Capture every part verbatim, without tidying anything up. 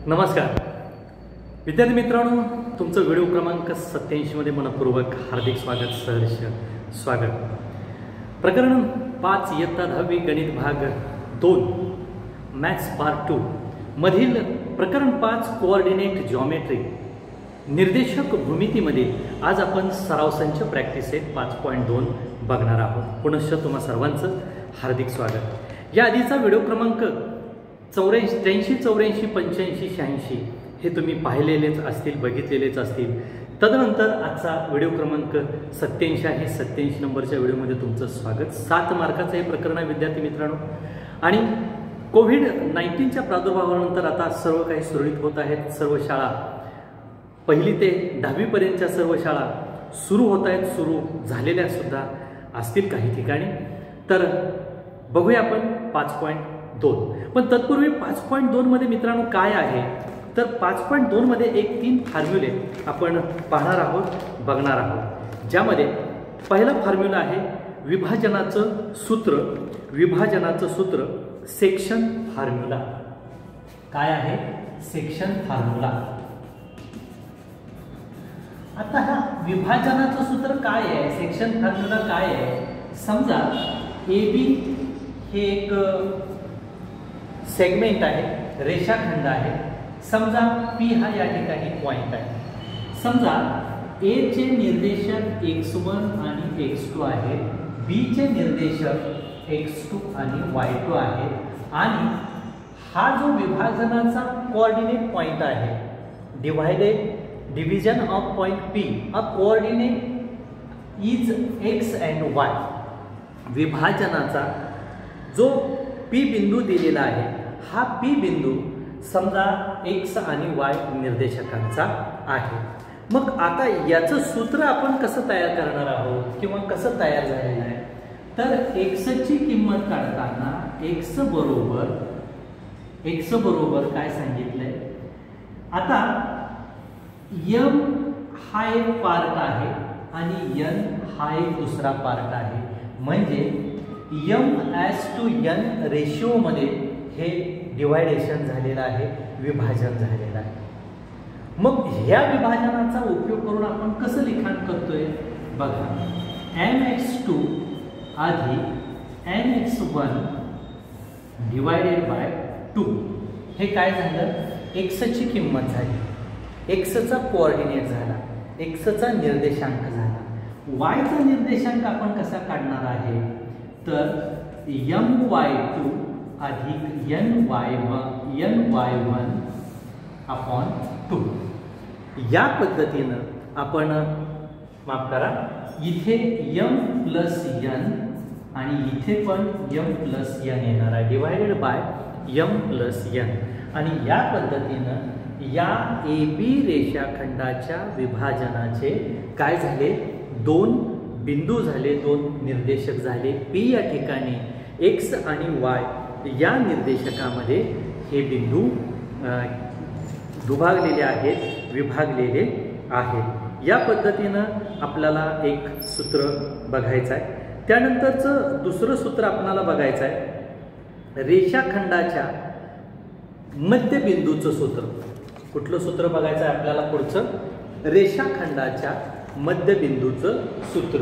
नमस्कार विद्यार्थी मित्रांनो, तुमचं व्हिडिओ क्रमांक सत्याऐंशी मध्ये मनपूर्वक हार्दिक स्वागत, सहर्ष स्वागत। प्रकरण पाच इयत्ता दहावी गणित भाग दोन मॅथ्स पार्ट टू मधील प्रकरण पाच कोऑर्डिनेट जॉमेट्री निर्देशक भूमितीमध्ये आज आपण सराव संच प्रॅक्टिस एक पाच पॉईंट दोन बघणार आहोत। पुनश्च तुम्हा सर्वांचं हार्दिक स्वागत। या आधीचा व्हिडिओ क्रमांक चौऱ्याऐंशी त्र्याऐंशी चौऱ्याऐंशी पंच्याऐंशी शहाऐंशी हे तुम्ही पाहिलेलेच असतील, बघितलेलेच असतील। तदनंतर आजचा व्हिडिओ क्रमांक सत्याऐंशी आहे। सत्याऐंशी नंबरच्या व्हिडिओमध्ये तुमचं स्वागत। सात मार्काचं हे प्रकरण आहे विद्यार्थी मित्रांनो। आणि कोविड नाईन्टीनच्या प्रादुर्भावानंतर आता सर्व काही सुरळीत होत आहेत। सर्व शाळा पहिली ते दहावीपर्यंतच्या सर्व शाळा सुरू होत आहेत, सुरू झालेल्या सुद्धा असतील काही ठिकाणी। तर बघूया आपण पाच पॉईंट दोन। पण तत्पूर्वी पाच पॉईंट दोन मध्ये मित्रांनो काय आहे, तर पाच पॉईंट दोन मध्ये एक तीन फॉर्म्युले आपण पाहणार आहोत, बघणार आहोत। ज्यामध्ये पहिला फॉर्म्युला आहे विभाजनाचं सूत्र। विभाजनाचं सूत्र सेक्शन फॉर्म्युला काय आहे? Section formula. आता हा विभाजनाचं सूत्र काय आहे, सेक्शन फॉर्म्युला काय आहे? समजा ए बी हे एक सेगमेंट आहे, रेषाखंड आहे। समजा पी हा या ठिकाणी पॉइंट आहे। समजा ए चे निर्देशक एक्स वन आणि एक्स टू आहे, बी चे निर्देशक एक्स टू आणि वाय टू आहे, आणि हा जो विभाजनाचा कोऑर्डिनेट पॉइंट आहे, divided division of point P, a coordinate is X and Y. विभाजनाचा जो पी बिंदू दिलेला आहे, हा पी बिंदू समजा एक्स आणि वाय निर्देशकांचा आहे। मग आता याचं सूत्र आपण कसं तयार करणार आहोत किंवा कसं तयार झालेलं आहे, तर एक्स ची किंमत काढताना एक्स बरोबर एक्स बरोबर काय सांगितलंय, आता यम हा एक पार्ट आहे आणि एन हा एक दुसरा पार्ट आहे। म्हणजे M is to N ratio मध्ये हे डिवायडेशन झालेलं आहे, विभाजन झालेलं आहे। मग ह्या विभाजनाचा उपयोग करून आपण कसं लिखाण करतोय बघा, एन एक्स टू अधिक N x one divided by two. हे काय झालं? एक्स ची किंमत झाली, एक्सचा कोऑर्डिनेट झाला, एक्सचा निर्देशांक झाला। वायचा निर्देशांक आपण कसा काढणार आहे, तर एम वाय टू अधिक N Y one N Y one upon two. या पद्धतीनं आपण माफ करा, इथे यम प्लस एन आणि इथे पण यम प्लस एन येणार आहे, divided by M plus N. आणि या पद्धतीनं या ए बी रेषाखंडाच्या विभाजनाचे काय झाले, दोन बिंदू झाले, दोन निर्देशक झाले। पी या ठिकाणी एक्स आणि वाय या निर्देशकामध्ये हे बिंदू दुभागलेले आहेत, विभागलेले आहेत। या पद्धतीनं आपल्याला एक सूत्र बघायचं आहे। त्यानंतरचं दुसरं सूत्र आपल्याला बघायचं आहे रेषाखंडाच्या मध्यबिंदूचं सूत्र। कुठलं सूत्र बघायचं आहे आपल्याला पुढचं? रेषाखंडाच्या मध्यबिंदूचं सूत्र।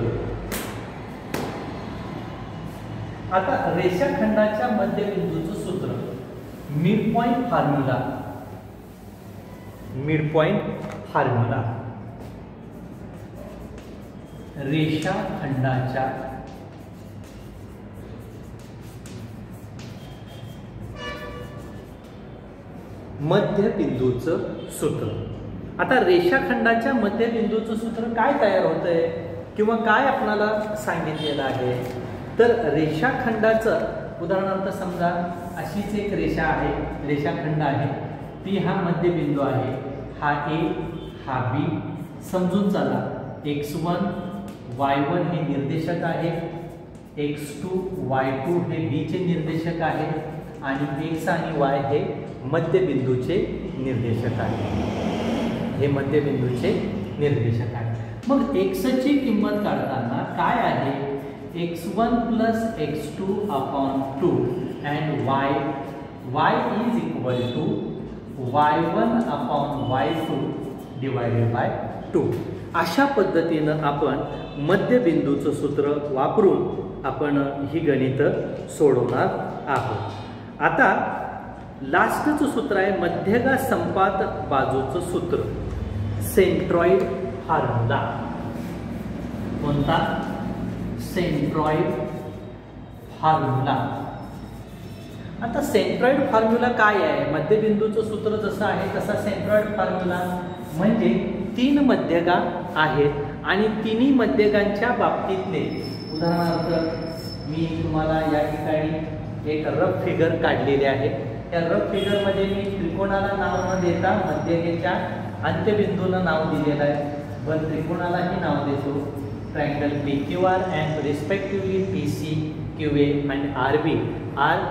आता रेषाखंडाच्या मध्यबिंदूचं सूत्र mid point formula. Mid point formula रेषाखंडाच्या मध्यबिंदूचं सूत्र। आता रेषाखंडाच्या मध्यबिंदूचं सूत्र काय तयार होतंय किंवा काय आपल्याला सांगितलेलं आहे, तर रेषाखंडाचं उदाहरणार्थ समजा अशीच एक रेषा आहे, रेषाखंड आहे, पी हा मध्यबिंदू आहे, हा ए हा बी, समजून चला एक्स वन वाय वन हे निर्देशक आहे, एक्स टू वाय टू हे बी चे निर्देशक आहे, आणि एक्स आणि वाय हे मध्यबिंदूचे निर्देशक आहे, हे मध्यबिंदूचे निर्देशक आहे। मग एक्स ची किंमत काढताना काय आहे, x one plus x two upon two and Y Y is equal to Y one upon Y two divided by two. अशा पद्धतीनं आपण मध्यबिंदूचं सूत्र वापरून आपण ही गणित सोडवणार आहोत. आता लास्टचं सूत्र आहे मध्यगा संपात बाजूचं सूत्र, सेंट्रॉइड फॉर्म्युला. कोणता? Centroid formula. आता सेंट्रॉइड फॉर्म्युला काय आहे? मध्यबिंदूचं सूत्र जसं आहे तसा सेंट्रॉइड फॉर्म्युला म्हणजे तीन मध्यगा आहेत आणि तिन्ही मध्यगांच्या बाबतीतले, उदाहरणार्थ मी तुम्हाला या ठिकाणी एक रफ फिगर काढलेली आहे. त्या रफ फिगरमध्ये मी त्रिकोणाला नाव न देता मध्यगेच्या अंत्यबिंदूला नाव दिलेलं आहे. पण त्रिकोणालाही नाव देतो, triangle P Q R and respectively P C Q A and R B R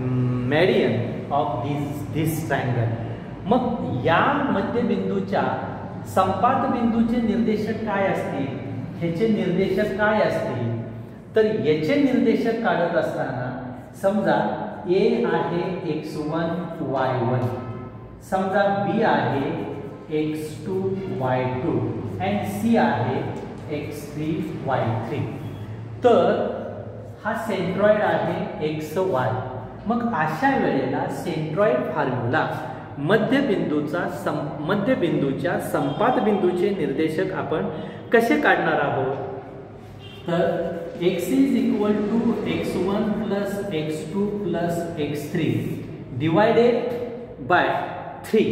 median of this this triangle. मग या मध्यबिंदूच्या संपात बिंदूचे निर्देशक काय असतील, ह्याचे निर्देशक काय असतील? तर याचे निर्देशक काढत असताना समजा ए आहे एक्स वन वाय वन, समजा बी आहे x two y two and C आहे एक्स थ्री वाय थ्री. तर हा सेंट्रॉइड आहे एक्स वाय. मग अशा वेळेला सेंट्रॉइड फॉर्म्युला मध्यबिंदूचा सं मध्यबिंदूच्या संपात बिंदूचे निर्देशक आपण कसे काढणार आहोत? तर x is equal to x one plus x two plus x three divided by three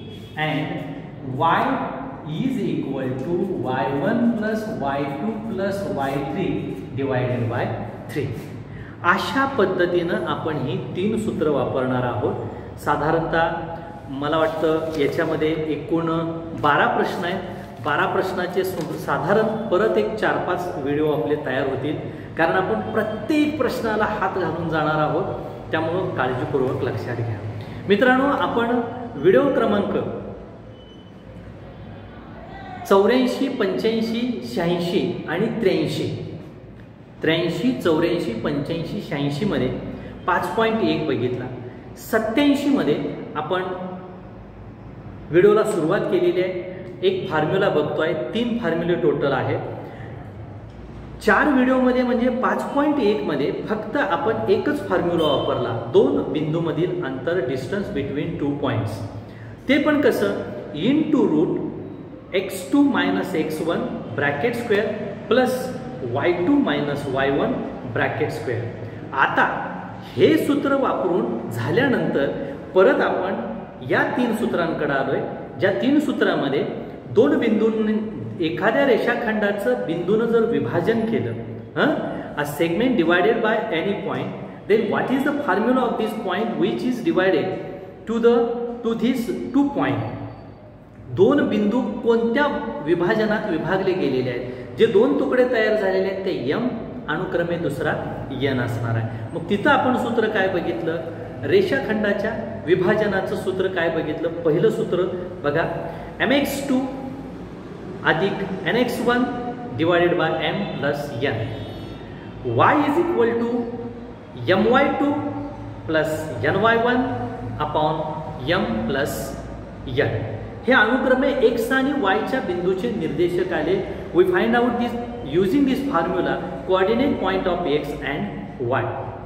and y is equal to Y one plus y two plus y three divided by three. अशा पद्धतीनं आपण ही तीन सूत्र वापरणार आहोत. साधारणतः मला वाटतं याच्यामध्ये एकूण बारा प्रश्न आहेत. बारा प्रश्नाचे साधारण परत एक चार पाच व्हिडिओ आपले तयार होतील, कारण आपण प्रत्येक प्रश्नाला हात घालून जाणार आहोत. त्यामुळं काळजीपूर्वक लक्षात घ्या. मित्रांनो, आपण व्हिडिओ क्रमांक चौऱ्याऐंशी पंच्याऐंशी शहाऐंशी आणि त्र्याऐंशी त्र्याऐंशी चौऱ्याऐंशी पंच्याऐंशी शहाऐंशीमध्ये पाच पॉईंट एक बघितला. सत्याऐंशीमध्ये आपण व्हिडिओला सुरुवात केलेली आहे. एक फॉर्म्युला बघतोय, तीन फॉर्म्युले टोटल आहेत. चार व्हिडिओमध्ये म्हणजे पाच पॉईंट एकमध्ये फक्त आपण एकच फॉर्म्युला वापरला, दोन बिंदूमधील अंतर, डिस्टन्स बिटवीन टू पॉईंट्स. ते पण कसं? Into root x two minus x one bracket square plus y two minus y one bracket square. आता हे सूत्र वापरून झाल्यानंतर परत आपण या तीन सूत्रांकडे आलोय, ज्या तीन सूत्रामध्ये दोन बिंदूंनी एखाद्या रेषाखंडाचं बिंदूनं जर विभाजन केलं, हं, a segment divided by any point, then what is the formula of this point which is divided to the two this two point. दोन बिंदू कोणत्या विभाजनात विभागले गेलेले आहेत? जे दोन तुकडे तयार झालेले आहेत ते यम, अनुक्रमे दुसरा यन असणार आहे. मग तिथं आपण सूत्र काय बघितलं? रेषाखंडाच्या विभाजनाचं सूत्र काय बघितलं? पहिलं सूत्र बघा, एम एक्स टू अधिक N x one divided by m plus n. Y is equal to m y two plus n y one upon m plus n. हे अनुक्रमे एक्स आणि वायच्या बिंदूचे निर्देशक आले. We find out this using this formula coordinate point of x and y.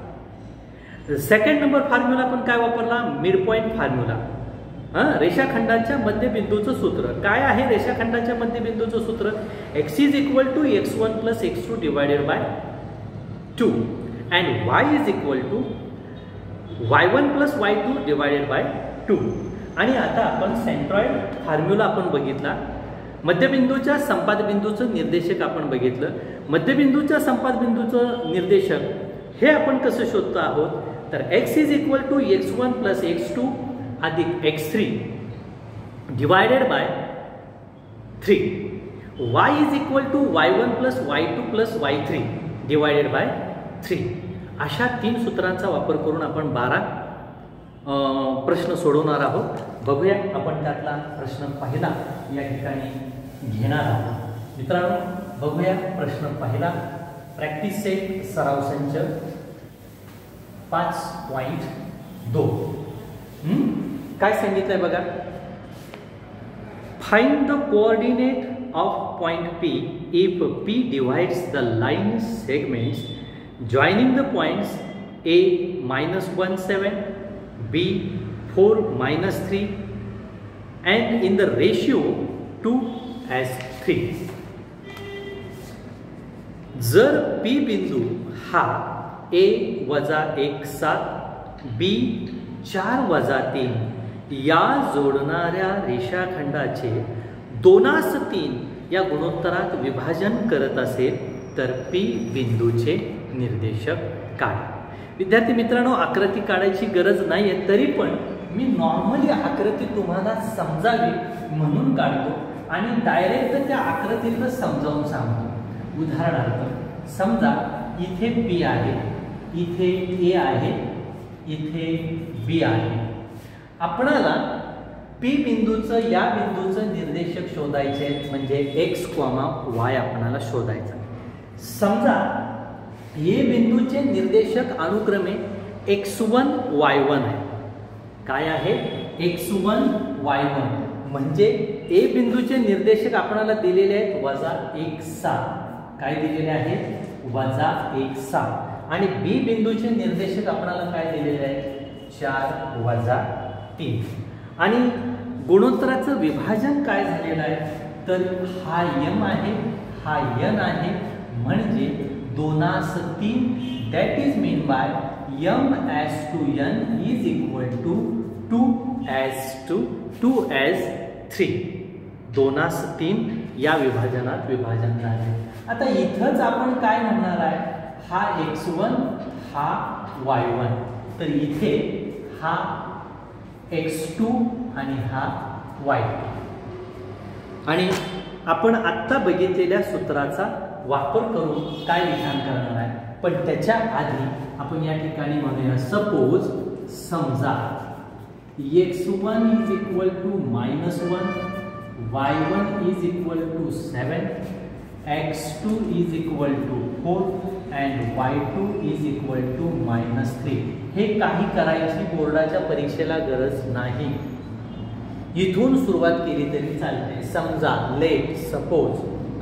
Second number formula आपण काय वापरला? Mid point formula. हां, रेषाखंडाच्या मध्यबिंदूचं सूत्र काय आहे? रेषाखंडाच्या मध्यबिंदूचं सूत्र x is equal to x one plus x two divided by two and y is equal to Y one plus y two divided by two. आणि आता आपण सेंट्रॉइड फॉर्म्युला आपण बघितला. मध्यबिंदूच्या संपात बिंदूचं निर्देशक आपण बघितलं. मध्यबिंदूच्या संपात बिंदूचं निर्देशक हे आपण कसं शोधतो आहोत? तर x is equal to x one plus x two अधिक x three divided by three. Y is equal to Y one plus y two plus y three divided by three. अशा तीन सूत्रांचा वापर करून आपण बारा प्रश्न सोडवणार आहोत. बघूया आपण त्यातला प्रश्न पहिला या ठिकाणी घेणार आहोत. मित्रांनो, बघूया प्रश्न पहिला. प्रॅक्टिस सेट सराव संच पाच पॉईंट दोन. काय सांगितलंय बघा, find the coordinate of point P if P divides the line segments joining the points A minus one seven, B four minus three and in the ratio two as three. जर P बिंदू हा A वजा एक सात, B चार वजा तीन या जोडणाऱ्या रेषाखंडाचे दोनास तीन या गुणोत्तरात विभाजन करत असेल तर P बिंदूचे निर्देशक काय. विद्यार्थी मित्रांनो, आकृती काढायची गरज नाही आहे, तरी पण मी नॉर्मली आकृती तुम्हाला समजावी म्हणून काढतो आणि डायरेक्ट त्या आकृतीला समजावून सांगतो. उदाहरणार्थ समजा इथे P आहे, इथे A आहे, इथे B आहे. आपणाला P बिंदूचं या बिंदूचं निर्देशक शोधायचे म्हणजे x, y आपणाला शोधायचा. समजा A बिंदूचे निर्देशक अनुक्रमे एक्स वन वाय वन आहे. काय आहे? X one y one. म्हणजे A बिंदूचे निर्देशक आपणाला दिलेले आहेत वजा एक सात. काय दिलेले आहेत? वजा एक सात. आणि B बिंदूचे निर्देशक आपणाला काय दिलेले आहेत? चार वजा तीन. आणि गुणोत्तराचं विभाजन काय झालेलं आहे तर हा m आहे, हा n आहे. म्हणजे दोनास तीन, that is mean by m as to n is equal to two as to two as three. दोनास तीन या विभाजनात विभाजन झाले. आता इथंच आपण काय म्हणणार आहे, हा एक्स वन, हा वाय वन. तर इथे हा एक्स टू आणि हा वाय टू. आणि आपण आत्ता बघितलेल्या सूत्राचा वापर करून काय लिखाण करणार आहे. पण त्याच्या आधी आपण या ठिकाणी म्हणूया, सपोज समजा x one is equal to minus one, y one is equal to seven, x two is equal to four and y two is equal to minus three. हे काही करायची बोर्डाच्या परीक्षेला गरज नाही. इथून सुरुवात केली तरी चालते. समजा लेट सपोज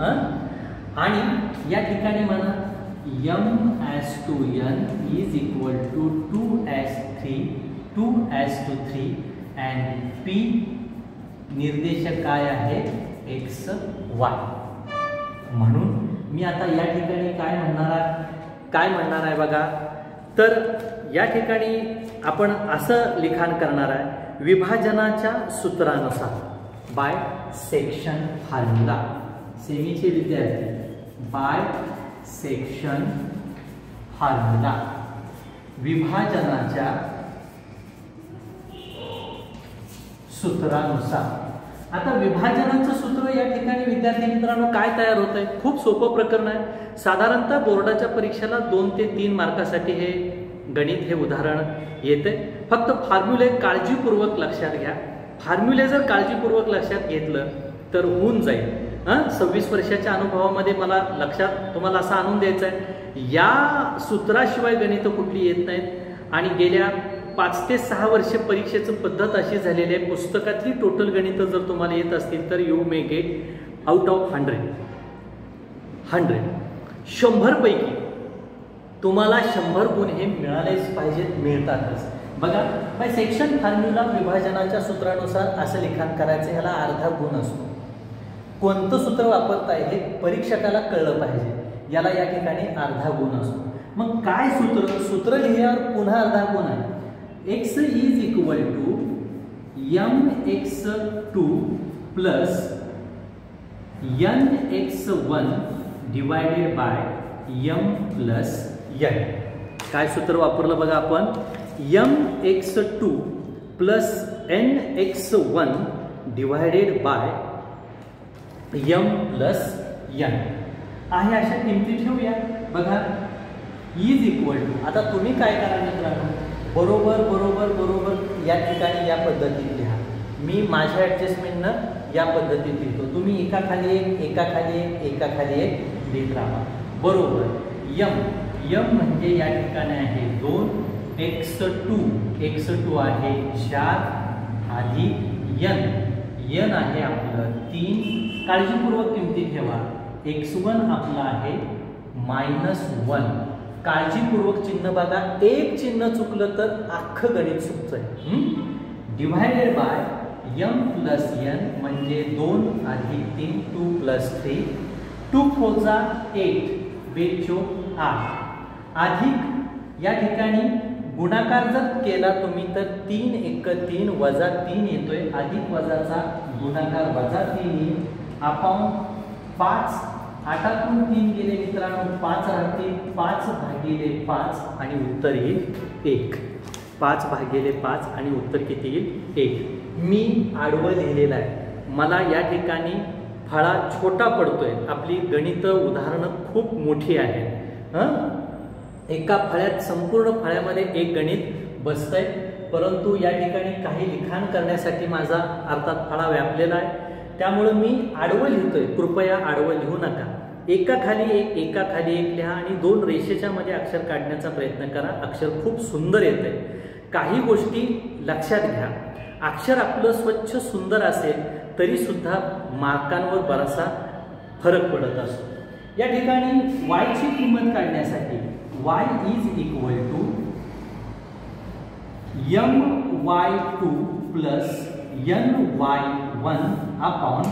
आणि या ठिकाणी म्हणा m as to n is equal to two as three, two as to three and P निर्देशक काय आहे? x y. म्हणून मी आता या ठिकाणी काय म्हणणार आहे काय म्हणणार आहे बघा. तर या ठिकाणी आपण असं लिखाण करणार आहे, विभाजनाच्या सूत्रानुसार बाय सेक्शन फॉर्म्युला. सेमीचे विद्यार्थी बाय सेक्शन फॉर्म्युला विभाजनाच्या सूत्रानुसार. आता विभाजनाचं सूत्र या ठिकाणी विद्यार्थी मित्रांनो काय तयार होत आहे? खूप सोपं प्रकरण आहे. साधारणतः बोर्डाच्या परीक्षेला दोन ते तीन मार्कासाठी हे गणित हे उदाहरण येते. फक्त फॉर्म्युले काळजीपूर्वक लक्षात घ्या. फॉर्म्युले जर काळजीपूर्वक लक्षात घेतलं तर होऊन जाईल. हां, सव्वीस वर्षाच्या अनुभवामध्ये मला लक्षात तुम्हाला असा आणून द्यायचा आहे, या सूत्राशिवाय गणितं कुठली येत नाहीत. आणि गेल्या पाच ते सहा वर्ष परीक्षेचं पद्धत अशी झालेली आहे, पुस्तकातली टोटल गणितं जर तुम्हाला येत असतील तर you may get out of hundred hundred शंभरपैकी तुम्हाला शंभर गुण हे मिळालेच पाहिजेत, मिळतातच. बघा, बाय सेक्शन फॉर्म्युला विभाजनाच्या सूत्रानुसार असं लिखाण करायचं, ह्याला अर्धा गुण असतो. कोणतं सूत्र वापरताय हे परीक्षकाला कळलं पाहिजे, याला या ठिकाणी अर्धा गुण असतो. मग काय सूत्र? सूत्र लिहिल्यावर पुन्हा अर्धा गुण आहे. X is equal to m x two plus n x one divided by m plus n. काय सूत्र वापरलं बघा आपण? M x two plus n x one divided by m plus n आहे. अशा किमती ठेवूया. बघा, इज इक्वल टू, आता तुम्ही काय करा मित्रांनो, बरोबर बरोबर बरोबर या ठिकाणी या पद्धतीत लिहा. मी माझ्या ॲडजस्टमेंटनं या पद्धतीत लिहितो. तुम्ही एकाखाली एक एकाखाली एक एकाखाली एक लिहित राहा. बरोबर यम यम म्हणजे या ठिकाणी आहे दोन, एक्स टू एक्स टू आहे चार अधिक यन, यन आहे आपलं तीन, काळजीपूर्वक किमती ठेवा, एक्स वन आपलं आहे मायनस वन, काळजीपूर्वक चिन्ह बघा, एक चिन्ह चुकलं तर अख्खं गणित चुकतंय, divided by M plus n म्हणजे दोन अधिक तीन, टू प्लस थ्री, टू फोरचा एट, बेचो आठ, अधिक या ठिकाणी गुणाकार जर केला तुम्ही तर तीन एक तीन वजा तीन येतोय, अधिक वजाचा गुणाकार वजा तीन येईल, आपण पाच, आठातून तीन गेले मित्रांनो पाच राहतील, पाच भागिले पाच आणि उत्तर येईल एक, पाच भागिले पाच आणि उत्तर किती येईल एक. मी आडवं लिहिलेलं आहे, मला या ठिकाणी फळा छोटा पडतोय, आपली गणित उदाहरणं खूप मोठी आहेत, हं एका फळ्यात संपूर्ण फळ्यामध्ये एक गणित बसतंय, परंतु या ठिकाणी काही लिखाण करण्यासाठी माझा अर्थात फळा व्यापलेला आहे, त्यामुळं मी आडवं लिहितोय, कृपया आडवं लिहू नका, एका खाली एक एका खाली एक लिहा आणि दोन रेषेच्या मध्ये अक्षर काढण्याचा प्रयत्न करा, अक्षर खूप सुंदर येतंय. काही गोष्टी लक्षात घ्या, अक्षर आपलं स्वच्छ सुंदर असेल तरी सुद्धा मार्कांवर बराचसा फरक पडत असतो. या ठिकाणी y ची किंमत काढण्यासाठी y is equal to m Y two plus n Y one upon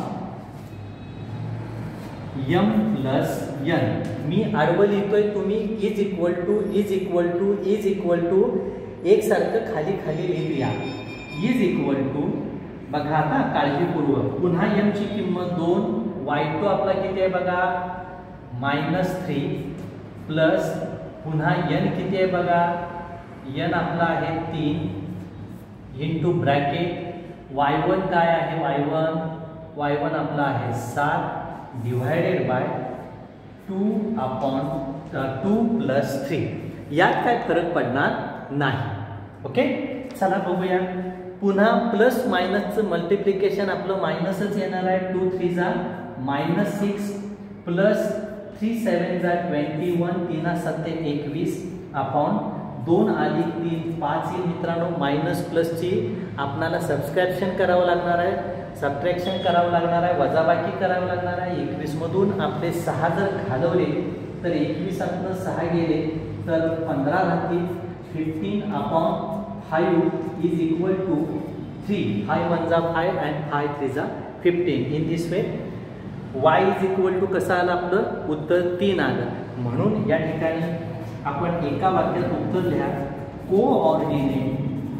m plus n. मी आडवं लिहितोय, तुम्ही is equal to is equal to is equal to एक सारखं खाली खाली लिहूया. इज इक्वल टू बघा आता काळजीपूर्वक, पुन्हा एम ची किंमत दोन, वाय टू आपला किती आहे बघा मायनस थ्री, प्लस पुन्हा एन किती आहे बघा, एन आपला आहे तीन, इंटू ब्रॅकेट वाय वन काय आहे, वाय वन वाय वन आपला आहे सात, divided by two upon two plus three. यात काय फरक पडणार नाही. ओके, चला बघूया. पुन्हा प्लस मायनसचं मल्टिप्लिकेशन आपलं मायनसच येणार आहे, टू थ्री जा minus six, plus three seven जा ट्वेंटी वन, तीन सत्ते एकवीस, अपॉन दोन अधिक तीन पाच येईल मित्रांनो. मायनस प्लसची आपल्याला सबस्क्रिप्शन करावं लागणार आहे, सबट्रॅक्शन करावं लागणार आहे, वजाबाकी करावं लागणार आहे. एकवीस मधून आपले सहा जर घालवले तर एकवीसातनं सहा गेले तर पंधरा राहतील. Fifteen upon five is equal to three, five one जा फाय अँड फाय थ्री जा fifteen. In this way y is equal to कसं आलं आपलं उत्तर तीन आलं. म्हणून या ठिकाणी आपण एका वाक्यात उत्तर लिहा, coordinate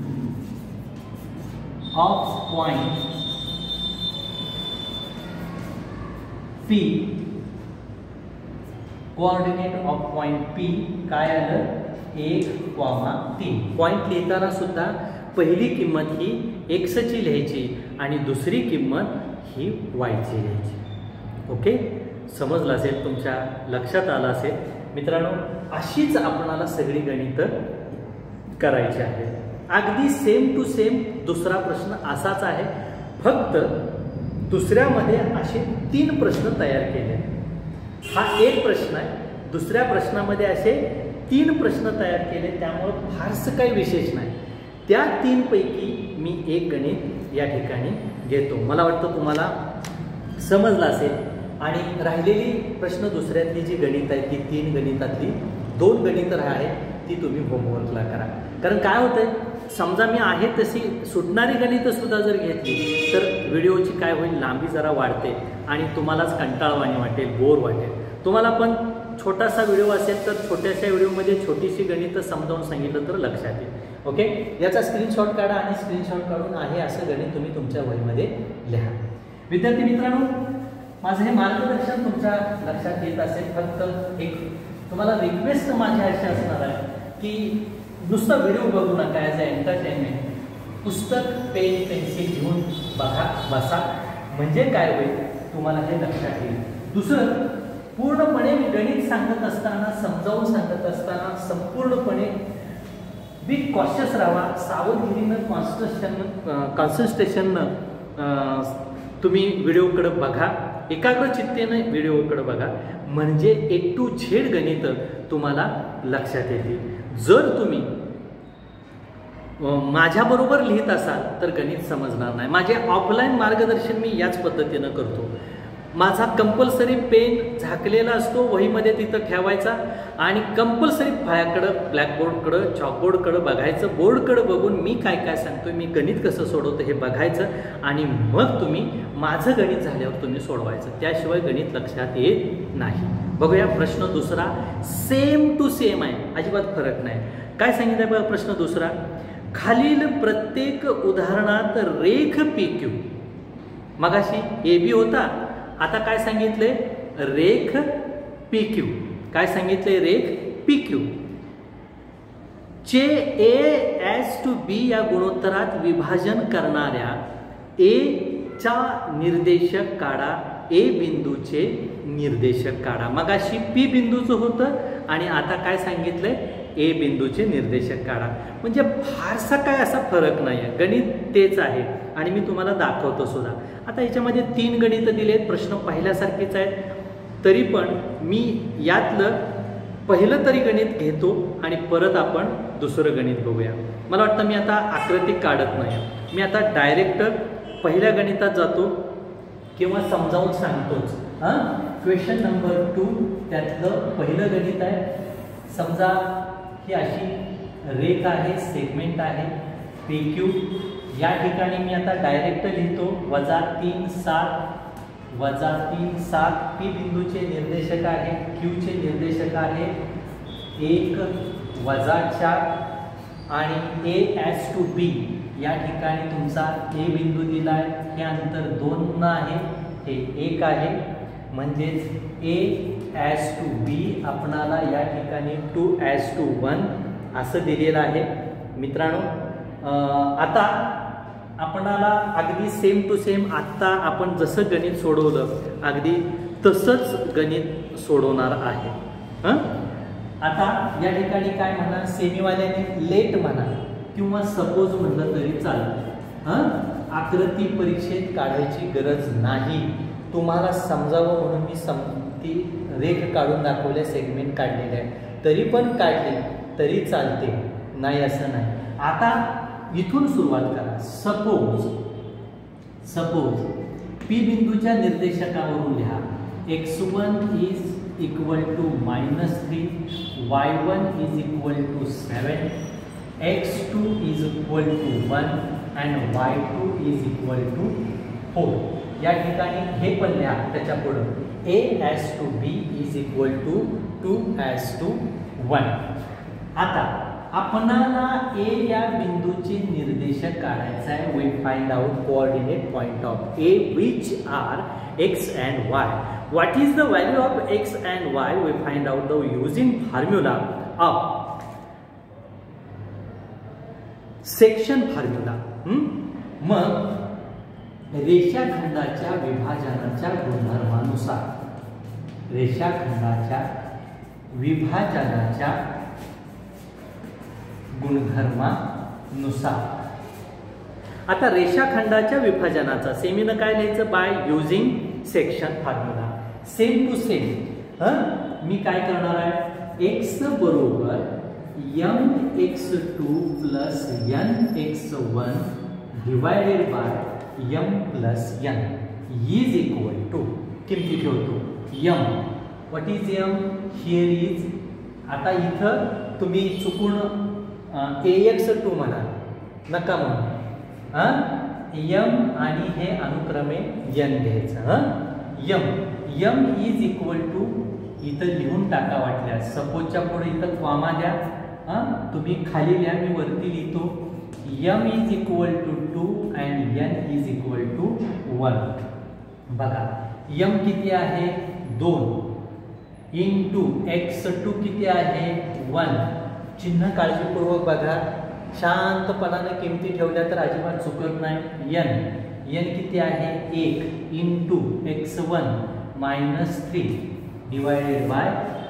of point P, coordinate of point P काय आलं एक कॉमा तीन. पॉइंट लिहिताना सुद्धा पहिली किंमत ही एक्सची लिहायची आणि दुसरी किंमत ही वायची लिहायची. ओके, समजलं असेल, तुमच्या लक्षात आलं असेल मित्रांनो. अशीच आपणाला सगळी गणितं करायची आहे. अगदी सेम टू सेम दुसरा प्रश्न असाच आहे, फक्त दुसऱ्यामध्ये असे तीन प्रश्न तयार केले. हा एक प्रश्न आहे, दुसऱ्या प्रश्नामध्ये असे तीन प्रश्न तयार केले, त्यामुळं फारसं काही विशेष नाही. त्या तीनपैकी मी एक गणित या ठिकाणी घेतो. मला वाटतं तुम्हाला समजलं असेल. आणि राहिलेली प्रश्न दुसऱ्यातली जी गणित आहे ती तीन गणितातली दोन गणितं आहेत ती तुम्ही होमवर्कला करा. कारण काय होतंय, समजा मी आहे तशी सुटणारी गणितं सुद्धा जर घेतली तर व्हिडिओची काय होईल, लांबी जरा वाढते आणि तुम्हालाच कंटाळवाणी वाटेल, बोर वाटेल. तुम्हाला पण छोटासा व्हिडिओ असेल तर छोट्याशा व्हिडिओमध्ये छोटीशी गणितं समजावून सांगितलं तर लक्षात येईल. ओके, याचा स्क्रीनशॉट काढा आणि स्क्रीनशॉट काढून आहे असं गणित तुम्ही तुमच्या वहीमध्ये लिहा. विद्यार्थी मित्रांनो, माझं हे मार्गदर्शन तुमच्या लक्षात येत असेल. फक्त एक तुम्हाला रिक्वेस्ट माझी अशी असणार आहे की नुसता व्हिडिओ बघू नका, ॲज अ एंटरटेनमेंट पुस्तक पेन पेन्सिल घेऊन बघा बसा, म्हणजे काय होईल तुम्हाला हे लक्षात येईल. दुसरं, पूर्णपणे मी गणित सांगत असताना, समजावून सांगत असताना संपूर्णपणे बी कॉशियस राहा, सावधगिरीनं कॉन्सन्ट्रेशन कॉन्सन्ट्रेशननं तुम्ही व्हिडिओकडे बघा, एकाग्रचित्तेने व्हिडिओकडे बघा, म्हणजे ए टू झेड गणित तुम्हाला लक्षात येतील. जर तुम्ही माझ्याबरोबर लिहित असाल तर गणित समजणार नाही. माझे ऑफलाईन मार्गदर्शन मी याच पद्धतीनं करतो. माझा कंपल्सरी पेन झाकलेला असतो वहीमध्ये, तिथं ठेवायचा आणि कंपल्सरी फळ्याकडं, ब्लॅकबोर्डकडं, चॉकबोर्डकडं बघायचं. बोर्डकडं बघून मी काय काय सांगतोय, मी गणित कसं सोडवतो हे बघायचं आणि मग तुम्ही माझं गणित झाल्यावर तुम्ही सोडवायचं. त्याशिवाय गणित लक्षात येत नाही. बघूया प्रश्न दुसरा. सेम टू सेम आहे, अजिबात फरक नाही. काय सांगितलं बघा प्रश्न दुसरा. खालील प्रत्येक उदाहरणात रेख पी क्यू, मगाशी ए बी होता, आता काय सांगितले, रेख पी क्यू. काय सांगितले, रेख पी क्यू चे ए एस टू बी या गुणोत्तरात विभाजन करणाऱ्या ए चा निर्देशक काढा, ए बिंदूचे निर्देशक काढा. मगाशी पी बिंदूचं होतं आणि आता काय सांगितलंय, ए बिंदूचे निर्देशक काढा. म्हणजे फारसा काय असा फरक नाही आहे, गणित तेच आहे आणि मी तुम्हाला दाखवतो सुद्धा. आता याच्यामध्ये तीन गणित दिलेत, प्रश्न पहिल्यासारखेच आहेत, तरी पण मी यातलं पहिलं तरी गणित घेतो आणि परत आपण दुसरं गणित बघूया. मला वाटतं मी आता आकृती काढत नाही, मी आता डायरेक्ट पहिल्या गणितात जातो किंवा समजावून सांगतोच. हां, क्वेश्चन नंबर टू त्यातलं पहिलं गणित आहे. समजा ही अशी रेख आहे, सेगमेंट आहे पी क्यू. या ठिकाणी मी आता डायरेक्ट लिहितो वजा तीन सात वजा तीन सात. पी बिंदूचे निर्देशक आहे, क्यूचे निर्देशक आहे एक वजा चार आणि ए एस टू बी या ठिकाणी तुमचा ए बिंदू दिला आहे. हे अंतर दोन आहे, हे एक आहे, म्हणजेच ए एस टू बी आपणाला या ठिकाणी टू एस टू वन असं दिलेलं आहे. मित्रांनो, आता आपणाला अगदी सेम टू सेम आत्ता आपण जसं गणित सोडवलं अगदी तसंच गणित सोडवणार आहे. हां, आता या ठिकाणी काय म्हणा, सेमीवाल्याने लेट म्हणा किंवा सपोज म्हणलं तरी चालतं. हां, आकृती परीक्षेत काढायची गरज नाही, तुम्हाला समजावं म्हणून मी सम ती रेख काढून दाखवल्या, सेगमेंट काढलेले आहे, तरी पण काढले तरी चालते, नाही असं नाही. आता इथून सुरुवात करा. सपोज सपोज पी बिंदूच्या निर्देशकावरून लिहा x one is equal to minus three, y one is equal to seven, x two is equal to one and y two is equal to four. या ठिकाणी हे पण लिहा त्याच्या पुढं A as to B is equal to two as to one. आता आपणाला A या बिंदूचे निर्देशक काढायचा आहे. We find out coordinate point of A which are x and y. What is the value of x and y? We find out the using formula of section formula. मग रेषाखंडाच्या विभाजनाच्या गुणधर्मानुसार रेषाखंडाच्या विभाजनाच्या गुणधर्मानुसार आता रेषाखंडाच्या विभाजनाचा सेमीनं काय लिहायचं, by using section formula. Same to same. हं, मी काय करणार आहे, एक्स बरोबर m x two plus n x one divided by M plus n is equal to किमती ठेवतो m. What is m? Here is. आता इथं तुम्ही चुकून ए एक्स टू म्हणा, नका म्हणून. हां, यम आणि हे अनुक्रमे एन घ्यायचं. हां, m m is equal to इथं लिहून टाका वाटल्यास. सपोजच्या पुढे इथं कॉमा द्या. हां, तुम्ही खाली लिहा, मी वरती लिहितो. M is equal to two and n is equal to one. बघा यम किती आहे, दोन इन टू एक्स टू किती आहे, वन. चिन्ह काळजीपूर्वक बघा, शांतपणाने किमती ठेवल्या तर अजिबात चुकत नाही. एन एन किती आहे, एक into x one minus three divided by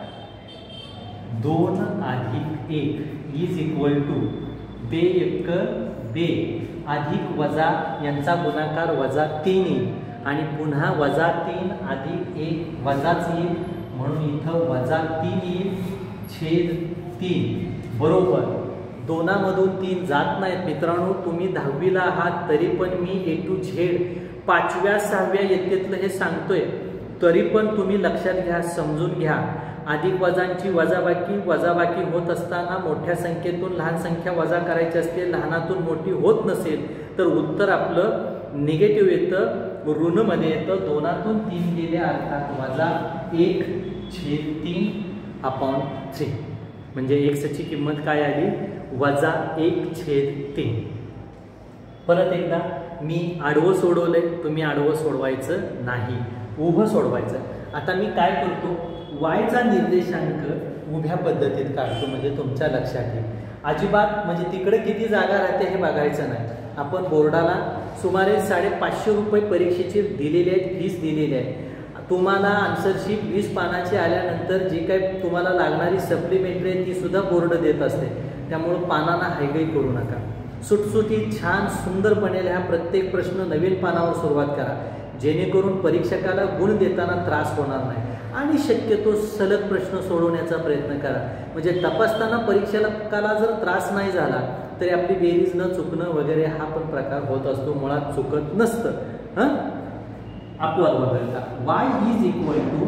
दोन अधिक एक इज इक्वल टू बे एक बे अधिक वजा यांचा गुणाकार वजा तीन येईल आणि पुन्हा वजा तीन अधिक एक वजाच येईल, म्हणून इथं वजा तीन येईल छेद तीन बरोबर दोनामधून तीन जात नाहीत मित्रांनो. तुम्ही दहावीला आहात तरी पण मी ए टू झेड पाचव्या सहाव्या इयत्तेतलं हे सांगतोय, तरी पण तुम्ही लक्षात घ्या, समजून घ्या. अधिक वजांची वजाबाकी वजाबाकी होत असताना मोठ्या संख्येतून लहान संख्या वजा करायची असते, लहानातून मोठी होत नसेल तर उत्तर आपलं निगेटिव्ह येतं, ऋणमध्ये येतं. दोनातून तीन गेले अर्थात वजा एक छेद तीन अपॉन थ्री, म्हणजे एक्सची किंमत काय आली, वजा एक छेद तीन. परत एकदा मी आडवं सोडवलंय, तुम्ही आडवं सोडवायचं नाही, उभं सोडवायचं. आता मी काय करतो, वायचा निर्देशांक उभ्या पद्धतीत काढतो, म्हणजे तुमच्या लक्षात येईल. अजिबात म्हणजे तिकडे किती जागा राहते हे बघायचं नाही. आपण बोर्डाला सुमारे साडेपाचशे रुपये परीक्षेची दिलेले आहेत, फीस दिलेली आहे. तुम्हाला आन्सरशीट वीस पानाची आल्यानंतर जी काही तुम्हाला लागणारी सप्लिमेंटरी आहे ती सुद्धा बोर्ड देत असते. त्यामुळं पानांना हायगाई करू नका, सुटसुटीत छान सुंदरपणे लिहा. प्रत्येक प्रश्न नवीन पानावर सुरुवात करा, जेणेकरून परीक्षकाला गुण देताना त्रास होणार नाही. आणि शक्यतो सलग प्रश्न सोडवण्याचा प्रयत्न करा, म्हणजे तपासताना परीक्षकाला जर त्रास नाही झाला तरी आपली बेरीज न चुकणं वगैरे हा पण प्रकार होत असतो, मुळात चुकत नसतं. हं अपवाद वगळता y is equal to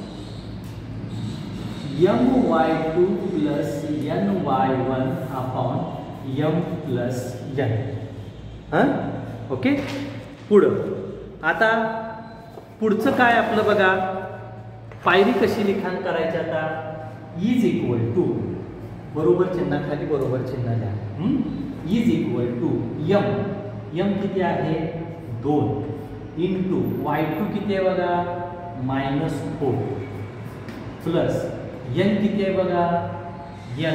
m Y two plus n Y one upon m plus n. हां ओके. पुढं आता पुढचं काय आपलं बघा, पायरी कशी लिखाण करायची. आता इज इक्वल टू बरोबर चिन्हाखाली बरोबर चिन्ह द्या. Is equal to m, m किती आहे दोन, इंटू वाय टू किती आहे बघा मायनस फोर, प्लस यन किती आहे बघा यन,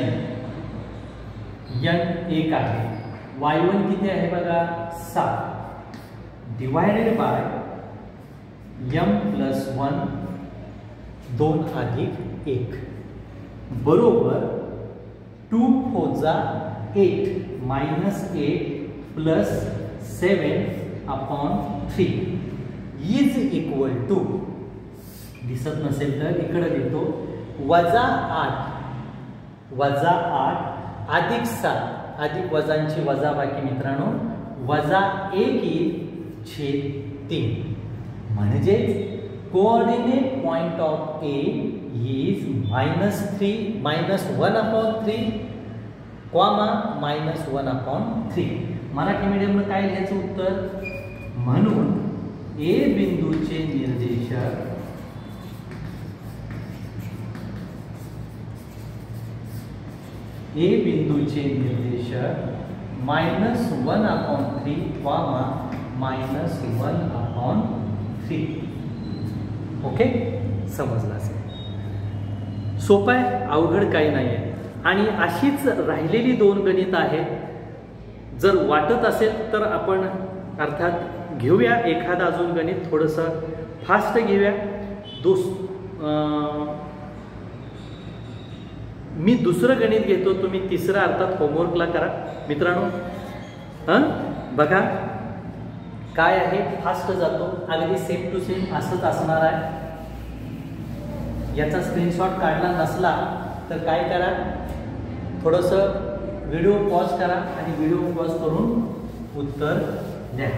यन एक आहे, वाय वन किती आहे बघा सात, divided by M plus one दोन अधिक एक, बरोबर टू फोजा eight minus eight plus seven upon three is equal to, दिसत नसेल तर इकडे लिहितो, वजा आठ वजा आठ अधिक सात, अधिक वजांची वजा बाकी मित्रांनो, वजा एक येईल छेद तीन. म्हणजेच coordinate point of A is minus three minus one upon three comma minus one upon three. Marathi मीडियमला काय लिहायचं उत्तर, म्हणून ए बिंदूचे निर्देशक ए बिंदूचे निर्देशक minus one upon three comma minus one upon three. Okay, समजलं असेल. सोपं आहे, अवघड काही नाही आहे. आणि अशीच राहिलेली दोन गणित आहेत. जर वाटत असेल तर आपण अर्थात घेऊया एखादा अजून गणित, थोडंसं फास्ट घेऊया. दुस मी दुसरं गणित घेतो, तुम्ही तिसरं अर्थात होमवर्कला करा मित्रांनो. हां बघा काय आहे, फास्ट जातो, अगदी सेम टू सेम असंच असणार आहे. याचा स्क्रीनशॉट काढला नसला तर काय करा, थोडंसं व्हिडिओ पॉज करा आणि व्हिडिओ पॉज करून उत्तर द्या.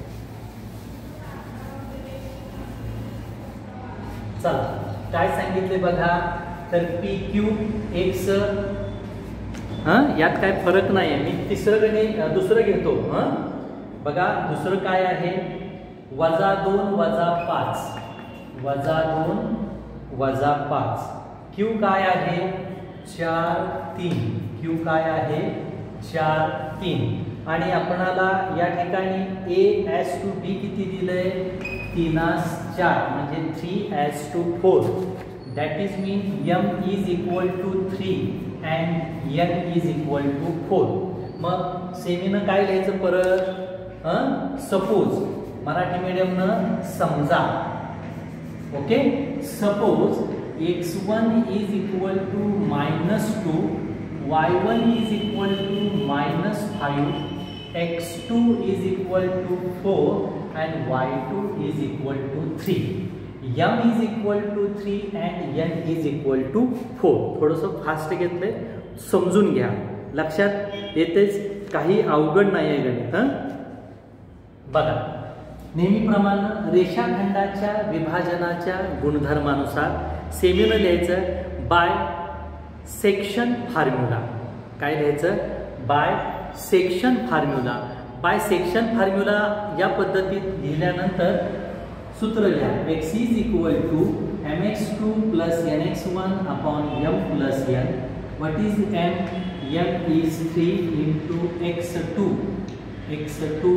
चला काय सांगितले बघा, तर पी क्यू एक्स, हां यात काय फरक नाही आहे. मी तिसरं गणित दुसरं घेतो. हां बघा दुसरं काय आहे, वजा दोन वजा पाच, वजा दोन वजा पाच, क्यू काय आहे चार तीन, क्यू काय आहे चार तीन. आणि आपणाला या ठिकाणी ए एस टू बी किती दिलंय, तीनास चार, म्हणजे three as to four. That is mean m is equal to three and n is equal to four. मग सेमीनं काय लिहायचं परत, सपोज, मराठी मीडियमनं समजा. Okay, suppose x one is equal to minus two, Y one is equal to minus five, x two is equal to four and y two is equal to three. M is equal to three and n is equal to four. थोडंसं fast घेतलंय, समजून घ्या. लक्षात येतेच, काही अवघड नाही आहे गणित. हं बघा, नेहमीप्रमाणे रेषाखंडाच्या विभाजनाच्या गुणधर्मानुसार सेमीनं लिहायचं बाय सेक्शन फॉर्म्युला. काय लिहायचं? By section formula. By section formula या पद्धतीत लिहिल्यानंतर सूत्र लिहा, x is equal to m x two plus n x one upon m plus n. What is m? M is three into x two, x two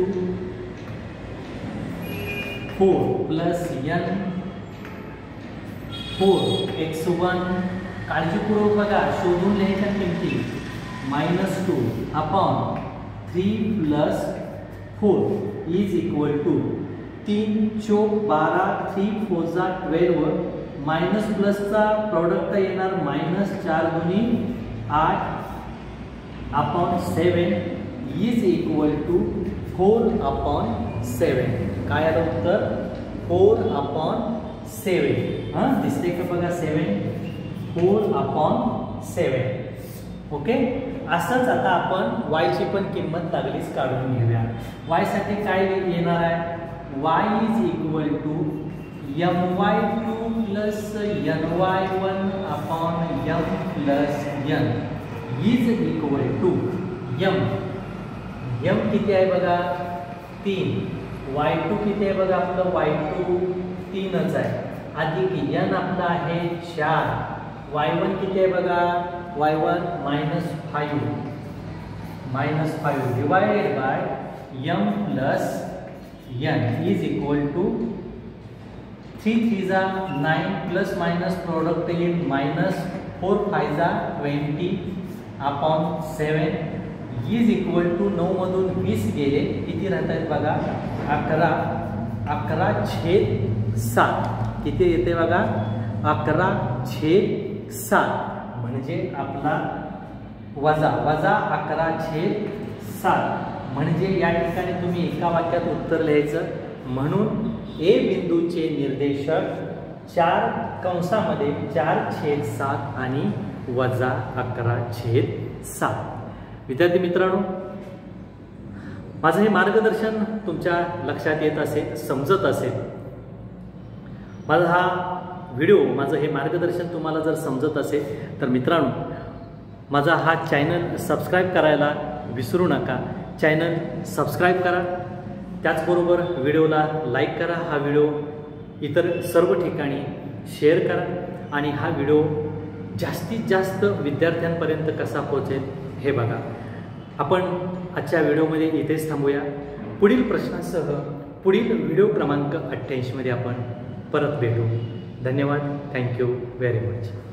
four plus n four x one. काळजीपूर्वक बघा, शोधून लिहायच्या किमती. Minus two upon three plus four is equal to तीन चौक बारा, three फोजा twelve, minus प्लसचा प्रॉडक्ट येणार मायनस चार दोन्ही आठ upon seven is equal to four upon seven. काय आलं उत्तर? Four upon seven. हां दिसते का बघा? Seven, four upon seven. Okay, असंच आता आपण वायची पण किंमत लागलीच काढून घेऊया. वाय साठी काय येणार आहे? Y is equal to m Y two plus n Y one upon m plus n is equal to m. M किती आहे बघा? तीन. वाय टू किती आहे बघा? आपलं वाय टू तीनच आहे. अधिक एन आपलं आहे चार. वाय वन किती आहे बघा? Y one minus five, minus five divided by m plus n is equal to three three जा नाइन प्लस माइनस प्रोडक्ट येईल माइनस फोर फाइव जा twenty upon seven is equal to नऊ मधून वीस गेले किती राहत आहेत बघा? अकरा. अकरा छेद सात किती येते बघा? अकरा छेद सात म्हणजे आपला वजा वजा अकरा छेद सात. म्हणजे या ठिकाणी तुम्ही एका वाक्यात उत्तर लिहायचं. म्हणून ए बिंदूचे निर्देशक चार कंसामध्ये चार छेद सात आणि वजा अकरा छेद सात. विद्यार्थी मित्रांनो, माझं हे मार्गदर्शन तुमच्या लक्षात येत असेल, समजत असेल. माझा हा व्हिडिओ, माझं हे मार्गदर्शन तुम्हाला जर समजत असेल तर मित्रांनो, माझा हा चॅनल सबस्क्राईब करायला विसरू नका. चॅनल सबस्क्राईब करा, त्याचबरोबर व्हिडिओला लाईक करा. हा व्हिडिओ इतर सर्व ठिकाणी शेअर करा आणि हा व्हिडिओ जास्तीत जास्त विद्यार्थ्यांपर्यंत कसा पोहोचेल हे बघा. आपण आजच्या व्हिडिओमध्ये इथेच थांबूया. पुढील प्रश्नासह पुढील व्हिडिओ क्रमांक अठ्ठ्याऐंशी मध्ये आपण परत भेटू. धन्यवाद. Thank you very much.